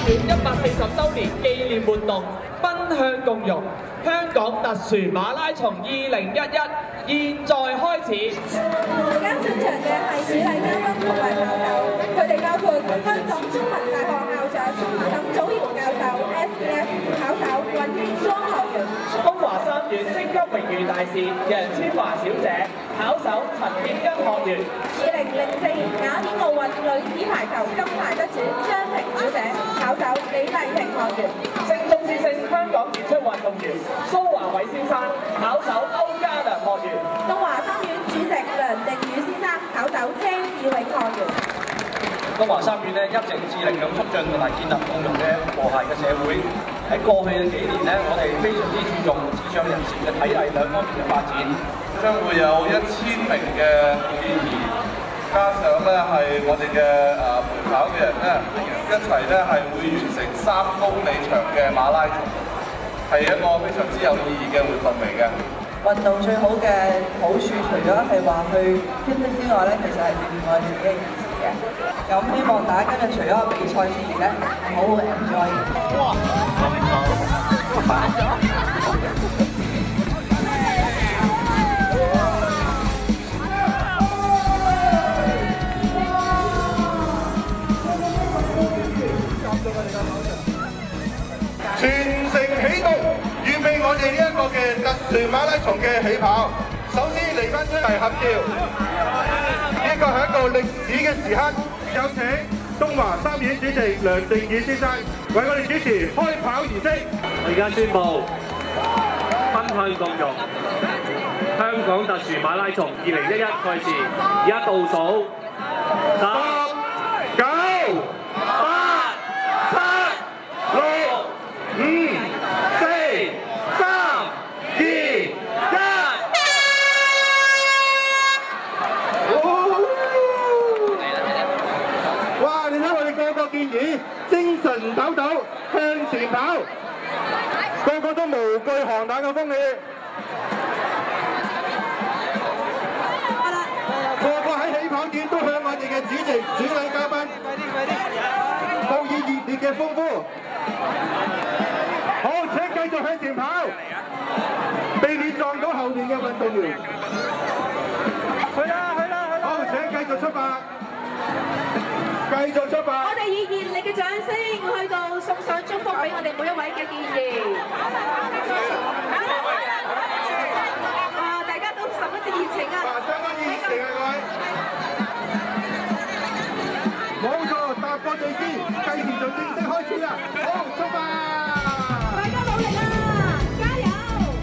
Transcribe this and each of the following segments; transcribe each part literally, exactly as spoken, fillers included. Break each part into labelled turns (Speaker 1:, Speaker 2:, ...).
Speaker 1: 園一百四十週年紀念活動，奔向共融，香港特殊馬拉松二零一一現在開始。
Speaker 2: 而家進場嘅係主禮嘉賓同埋校友，佢哋包括香港中文大學校長沈祖堯教授、S B F 考手尹英莊學員，
Speaker 1: 東華三院星級榮譽大使楊千嬅小姐，考手陳潔欣學員。
Speaker 2: 二零零四年雅典奧運女子排球金牌得主張婷小姐，考手李麗萍學員。
Speaker 1: 星中之星香港傑出運動員蘇華偉先生，考手歐家良學員。
Speaker 2: 東華三院主席梁定宇先生，考手車志永學員。
Speaker 3: 東華三院咧一直致力咁促進同埋建立共融嘅和諧嘅社會。喺過去嘅幾年咧，我哋非常之注重智障人士嘅體藝兩方面嘅發展，
Speaker 4: 將會有一千名嘅健兒，加上咧係我哋嘅誒陪跑嘅人咧，一齊咧係會完成三公里長嘅馬拉松，係一個非常之有意義嘅活動嚟嘅。
Speaker 5: 運動最好嘅好處，除咗係話去兼職之外咧，其實係鍛鍊我哋自己嘅意志嘅。咁希望大家今日除咗個比賽之餘咧，好好 enjoy。哇！
Speaker 4: 全城起動，預備我哋呢一個嘅特殊馬拉松嘅起跑。首先嚟返出嚟合照，呢個係一個歷史嘅時刻。有請東華三院主席梁定宇先生為我哋主持開跑儀式。
Speaker 6: 我而家宣布，奔向共融，香港特殊馬拉松二零一一賽事，而家倒數十、
Speaker 4: 九、八、七、六、五、四、三、二、一。哇！你睇我哋個個健兒精神抖抖向前跑，個個都無懼寒冷嘅風氣。個個喺起跑點都向我哋嘅主席、主禮嘉賓報以熱烈嘅歡呼。好，請繼續向前跑，避免撞到後面嘅運動員。去啦，去啦，去啦！好，請繼續出發，繼續出發。
Speaker 2: 我哋以熱烈嘅掌聲去到送上祝福俾我哋每一位嘅健兒。哇！大家都十分之熱情啊！
Speaker 4: 相當熱情啊，各位！冇錯，踏過地氈，計時就正式開始啦！好，出發！
Speaker 2: 大家努力啊！加油！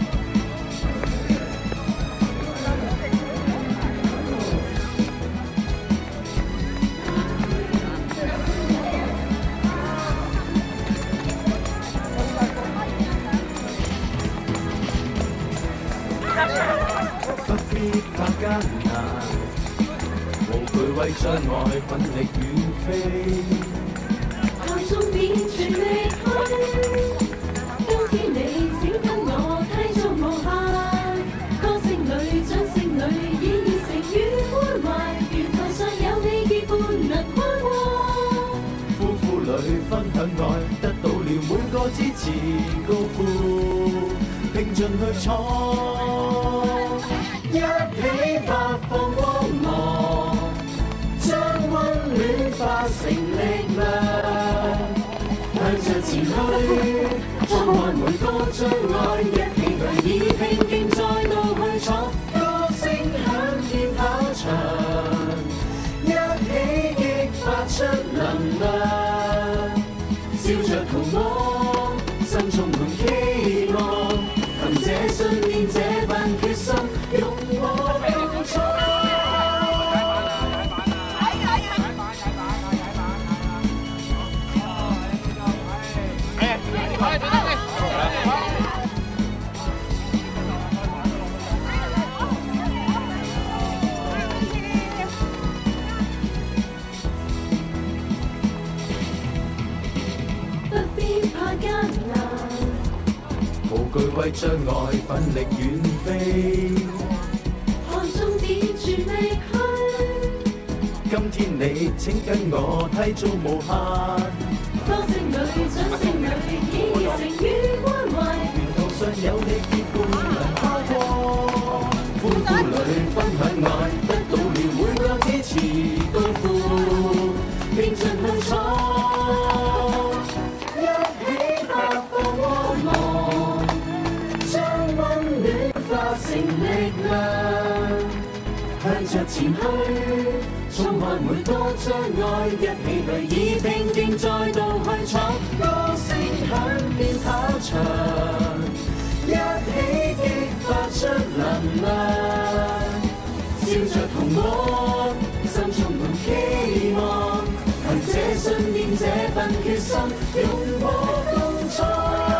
Speaker 7: 不必怕艱難，無懼為障礙奮力遠飛。看終點全力去，今天你請跟我繼續無限。歌聲裏掌聲裏以熱誠與關懷，月台上有你結伴能跨過。歡呼裏分享愛，得到了每個支持高呼，拼盡去闖。一起發放光芒，將溫暖化成力量，向着前去，衝開每個障礙，一起去以拼勁再度去闖，歌聲響遍跑場，一起激發出能量，笑着同往，心充滿希望，憑這信念這份決心。用我共創。不必怕艱難，無懼為障礙奮力遠飛。終點全力去，今天你請跟我締造無限。
Speaker 8: 歌聲裏、掌聲裏，以熱誠與關懷。
Speaker 7: 沿途上有你結伴能跨過，歡呼裏分享愛，得到了每個支持高呼，拼盡去闖，一起發放光芒，將溫暖化成力量，向着前去。衝開每個障礙，一起來以拼勁再度去闖，歌聲響遍跑場，一起激發出能量，笑着同我，心充滿希望，憑這信念這份決心，勇往共創。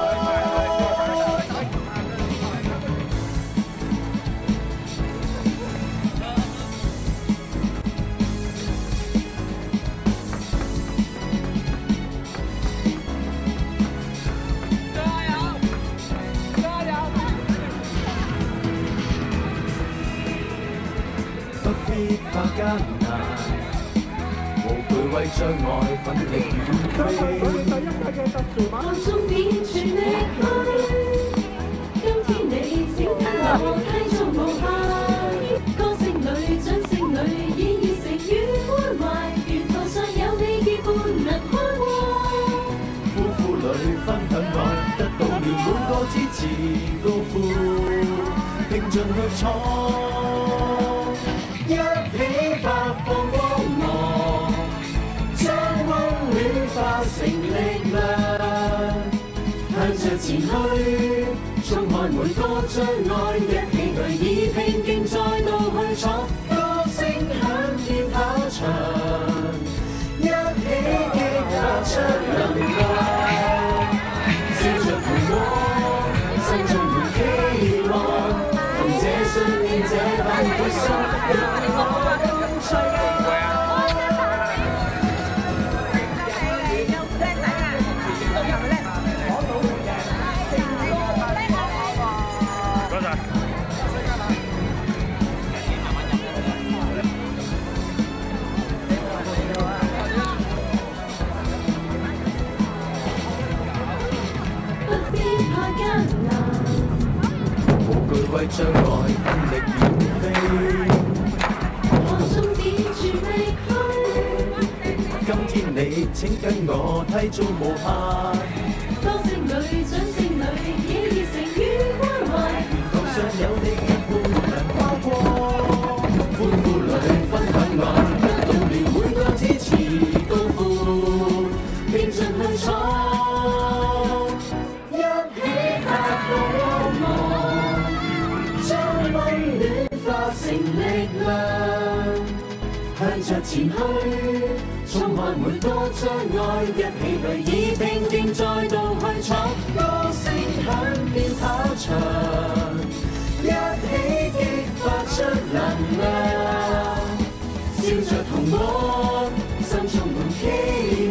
Speaker 7: 怕艱難，無懼為障礙奮力遠飛。
Speaker 8: 當終點全力去，今天你請跟我締造無限。歌聲裏、掌聲裏，以熱誠與關懷。沿途上有你結伴能跨過。
Speaker 7: 歡呼裏分享愛，得到了每個支持高呼，拼盡去闖。一起發放光芒，將溫暖化成力量，向着前去，衝開每個障礙，一起來以拼勁再度去闖，歌聲響遍跑場，一起激發出能量，笑着同我，心中滿希望。這信念，這份決心，讓我共隨。
Speaker 6: 多謝。
Speaker 8: 不必怕艱難。
Speaker 7: 無懼為障礙奮力遠飛，
Speaker 8: 往終點全力去。
Speaker 7: 今天你請跟我締造無限。
Speaker 8: 歌聲裏、掌聲裏，以熱誠與關懷。
Speaker 7: 沿途上有你結伴能跨過，歡呼裏分享愛，得到了每個支持高呼，拼盡去闖，一起發放光芒。將溫暖化成力量，向着前去，衝開每個障礙，一起來以拼勁再度去闖，歌聲響遍跑場，一起激發出能量，笑着同我，心充滿希